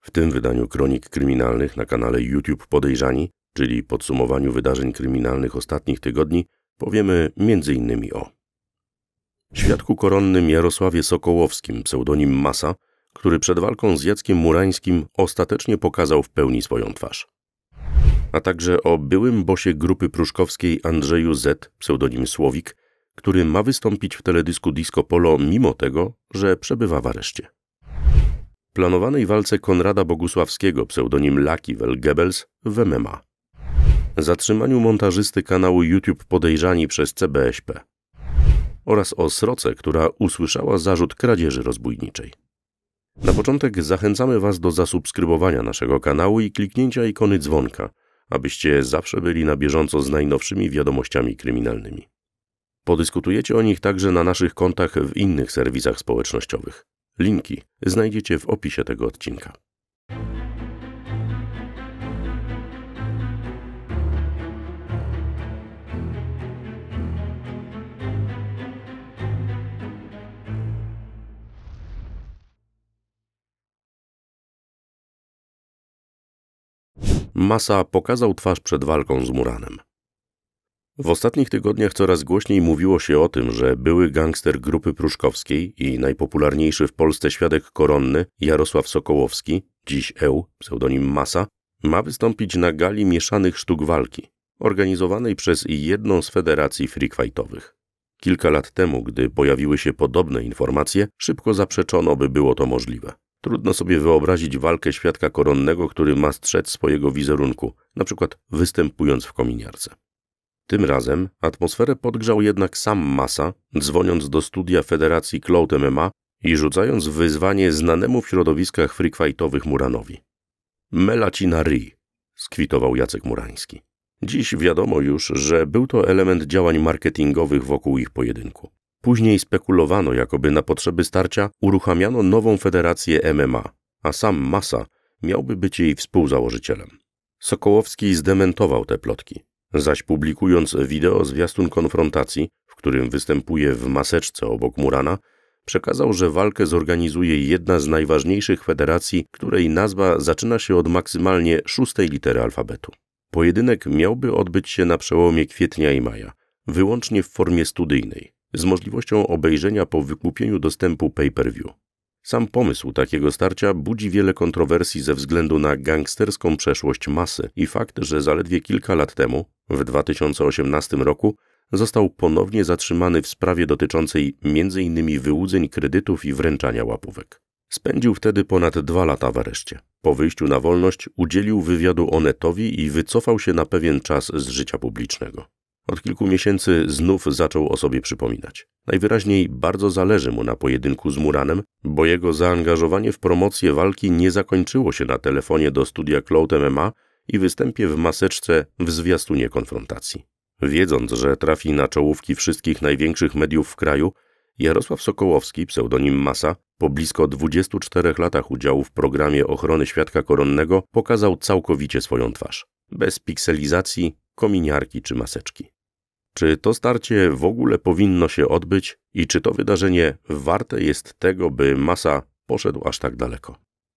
W tym wydaniu Kronik Kryminalnych na kanale YouTube Podejrzani, czyli podsumowaniu wydarzeń kryminalnych ostatnich tygodni, powiemy m.in. o świadku koronnym Jarosławie Sokołowskim, pseudonim Masa, który przed walką z Jackiem Murańskim ostatecznie pokazał w pełni swoją twarz. A także o byłym bossie grupy pruszkowskiej Andrzeju Z, pseudonim Słowik, który ma wystąpić w teledysku Disco Polo mimo tego, że przebywa w areszcie. Planowanej walce Konrada Bogusławskiego, pseudonim Lucky Well Goebbels, w MMA. Zatrzymaniu montażysty kanału YouTube Podejrzani przez CBŚP. Oraz o sroce, która usłyszała zarzut kradzieży rozbójniczej. Na początek zachęcamy Was do zasubskrybowania naszego kanału i kliknięcia ikony dzwonka, abyście zawsze byli na bieżąco z najnowszymi wiadomościami kryminalnymi. Podyskutujecie o nich także na naszych kontach w innych serwisach społecznościowych. Linki znajdziecie w opisie tego odcinka. Masa pokazał twarz przed walką z Muranem. W ostatnich tygodniach coraz głośniej mówiło się o tym, że były gangster grupy pruszkowskiej i najpopularniejszy w Polsce świadek koronny Jarosław Sokołowski, dziś Eł, pseudonim Masa, ma wystąpić na gali mieszanych sztuk walki, organizowanej przez jedną z federacji freak fightowych. Kilka lat temu, gdy pojawiły się podobne informacje, szybko zaprzeczono, by było to możliwe. Trudno sobie wyobrazić walkę świadka koronnego, który ma strzec swojego wizerunku, np. występując w kominiarce. Tym razem atmosferę podgrzał jednak sam Masa, dzwoniąc do studia Federacji Clout MMA i rzucając wyzwanie znanemu w środowiskach freak fightowych Muranowi. Mela ci na ryj, skwitował Jacek Murański. Dziś wiadomo już, że był to element działań marketingowych wokół ich pojedynku. Później spekulowano, jakoby na potrzeby starcia uruchamiano nową federację MMA, a sam Masa miałby być jej współzałożycielem. Sokołowski zdementował te plotki, zaś publikując wideo zwiastun konfrontacji, w którym występuje w maseczce obok Murana, przekazał, że walkę zorganizuje jedna z najważniejszych federacji, której nazwa zaczyna się od maksymalnie 6. litery alfabetu. Pojedynek miałby odbyć się na przełomie kwietnia i maja, wyłącznie w formie studyjnej, z możliwością obejrzenia po wykupieniu dostępu pay-per-view. Sam pomysł takiego starcia budzi wiele kontrowersji ze względu na gangsterską przeszłość Masy i fakt, że zaledwie kilka lat temu, w 2018 roku, został ponownie zatrzymany w sprawie dotyczącej m.in. wyłudzeń kredytów i wręczania łapówek. Spędził wtedy ponad 2 lata w areszcie. Po wyjściu na wolność udzielił wywiadu Onetowi i wycofał się na pewien czas z życia publicznego. Od kilku miesięcy znów zaczął o sobie przypominać. Najwyraźniej bardzo zależy mu na pojedynku z Muranem, bo jego zaangażowanie w promocję walki nie zakończyło się na telefonie do studia Clout MMA i występie w maseczce w zwiastunie konfrontacji. Wiedząc, że trafi na czołówki wszystkich największych mediów w kraju, Jarosław Sokołowski, pseudonim Masa, po blisko 24 latach udziału w programie ochrony świadka koronnego pokazał całkowicie swoją twarz. Bez pikselizacji, kominiarki czy maseczki. Czy to starcie w ogóle powinno się odbyć i czy to wydarzenie warte jest tego, by Masa poszedł aż tak daleko?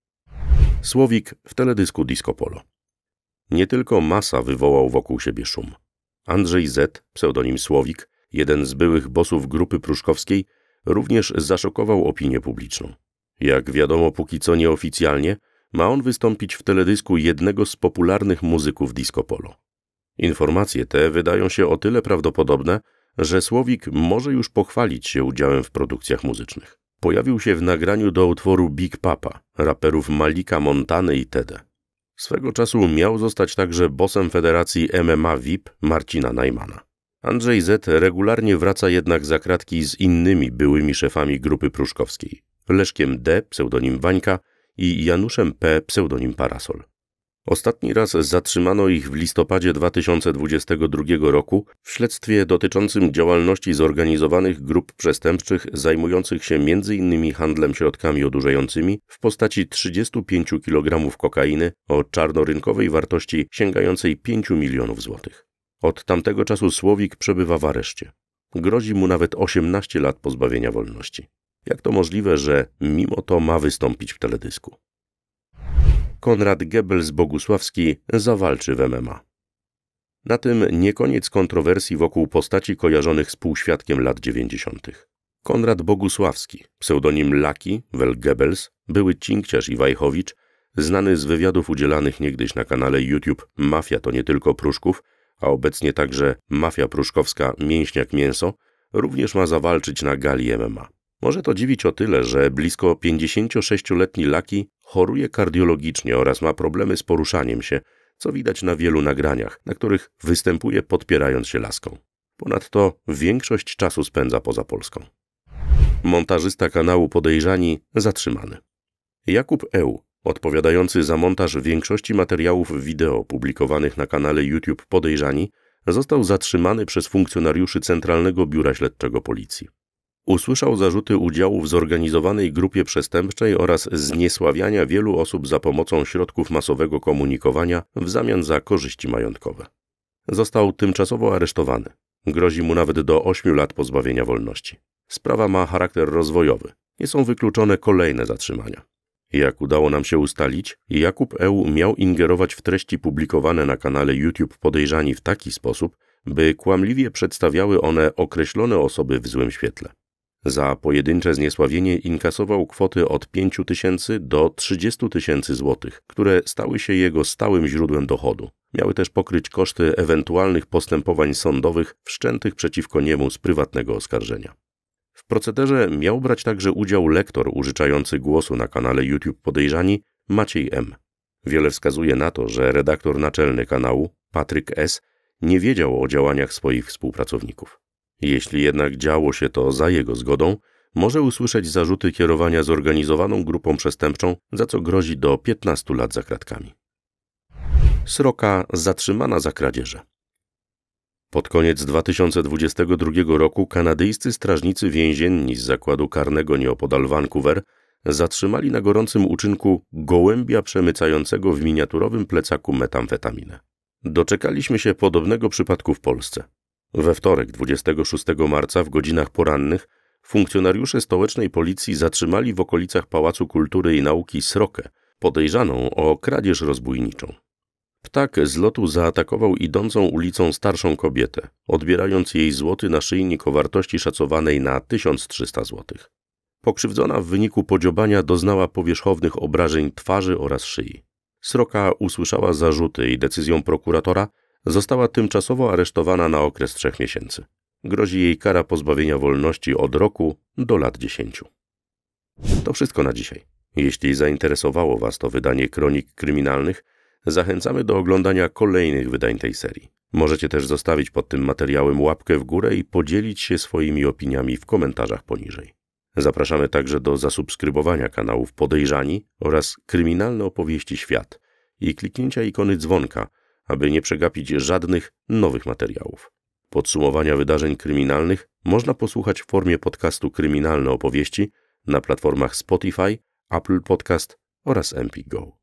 Słowik w teledysku Disco Polo. Nie tylko Masa wywołał wokół siebie szum. Andrzej Z, pseudonim Słowik, jeden z byłych bossów grupy pruszkowskiej, również zaszokował opinię publiczną. Jak wiadomo póki co nieoficjalnie, ma on wystąpić w teledysku jednego z popularnych muzyków Disco Polo. Informacje te wydają się o tyle prawdopodobne, że Słowik może już pochwalić się udziałem w produkcjach muzycznych. Pojawił się w nagraniu do utworu Big Papa, raperów Malika Montany i Tede. Swego czasu miał zostać także bossem Federacji MMA VIP Marcina Najmana. Andrzej Z regularnie wraca jednak za kratki z innymi byłymi szefami grupy pruszkowskiej. Leszkiem D, pseudonim Wańka, i Januszem P, pseudonim Parasol. Ostatni raz zatrzymano ich w listopadzie 2022 roku w śledztwie dotyczącym działalności zorganizowanych grup przestępczych zajmujących się m.in. handlem środkami odurzającymi w postaci 35 kg kokainy o czarnorynkowej wartości sięgającej 5 milionów złotych. Od tamtego czasu Słowik przebywa w areszcie. Grozi mu nawet 18 lat pozbawienia wolności. Jak to możliwe, że mimo to ma wystąpić w teledysku? Konrad Goebbels-Bogusławski zawalczy w MMA. Na tym nie koniec kontrowersji wokół postaci kojarzonych z półświadkiem lat 90. Konrad Bogusławski, pseudonim Lucky, wel Goebbels, były cinkciarz i wajchowicz, znany z wywiadów udzielanych niegdyś na kanale YouTube Mafia to nie tylko Pruszków, a obecnie także Mafia Pruszkowska Mięśniak Mięso, również ma zawalczyć na gali MMA. Może to dziwić o tyle, że blisko 56-letni Lucky choruje kardiologicznie oraz ma problemy z poruszaniem się, co widać na wielu nagraniach, na których występuje podpierając się laską. Ponadto większość czasu spędza poza Polską. Montażysta kanału Podejrzani zatrzymany. Jakub Eł, odpowiadający za montaż większości materiałów wideo publikowanych na kanale YouTube Podejrzani, został zatrzymany przez funkcjonariuszy Centralnego Biura Śledczego Policji. Usłyszał zarzuty udziału w zorganizowanej grupie przestępczej oraz zniesławiania wielu osób za pomocą środków masowego komunikowania w zamian za korzyści majątkowe. Został tymczasowo aresztowany. Grozi mu nawet do 8 lat pozbawienia wolności. Sprawa ma charakter rozwojowy. Nie są wykluczone kolejne zatrzymania. Jak udało nam się ustalić, Jakub Eł miał ingerować w treści publikowane na kanale YouTube Podejrzani w taki sposób, by kłamliwie przedstawiały one określone osoby w złym świetle. Za pojedyncze zniesławienie inkasował kwoty od 5 000 do 30 000 złotych, które stały się jego stałym źródłem dochodu. Miały też pokryć koszty ewentualnych postępowań sądowych wszczętych przeciwko niemu z prywatnego oskarżenia. W procederze miał brać także udział lektor użyczający głosu na kanale YouTube Podejrzani Maciej M. Wiele wskazuje na to, że redaktor naczelny kanału, Patryk S., nie wiedział o działaniach swoich współpracowników. Jeśli jednak działo się to za jego zgodą, może usłyszeć zarzuty kierowania zorganizowaną grupą przestępczą, za co grozi do 15 lat za kratkami. Sroka zatrzymana za kradzieże. Pod koniec 2022 roku kanadyjscy strażnicy więzienni z zakładu karnego nieopodal Vancouver zatrzymali na gorącym uczynku gołębia przemycającego w miniaturowym plecaku metamfetaminę. Doczekaliśmy się podobnego przypadku w Polsce. We wtorek 26 marca w godzinach porannych funkcjonariusze stołecznej policji zatrzymali w okolicach Pałacu Kultury i Nauki srokę, podejrzaną o kradzież rozbójniczą. Ptak z lotu zaatakował idącą ulicą starszą kobietę, odbierając jej złoty naszyjnik o wartości szacowanej na 1300 złotych. Pokrzywdzona w wyniku podziobania doznała powierzchownych obrażeń twarzy oraz szyi. Sroka usłyszała zarzuty i decyzją prokuratora została tymczasowo aresztowana na okres 3 miesięcy. Grozi jej kara pozbawienia wolności od roku do lat 10. To wszystko na dzisiaj. Jeśli zainteresowało Was to wydanie Kronik Kryminalnych, zachęcamy do oglądania kolejnych wydań tej serii. Możecie też zostawić pod tym materiałem łapkę w górę i podzielić się swoimi opiniami w komentarzach poniżej. Zapraszamy także do zasubskrybowania kanałów Podejrzani oraz Kryminalne Opowieści Świat i kliknięcia ikony dzwonka, aby nie przegapić żadnych nowych materiałów. Podsumowania wydarzeń kryminalnych można posłuchać w formie podcastu Kryminalne Opowieści na platformach Spotify, Apple Podcast oraz MP Go.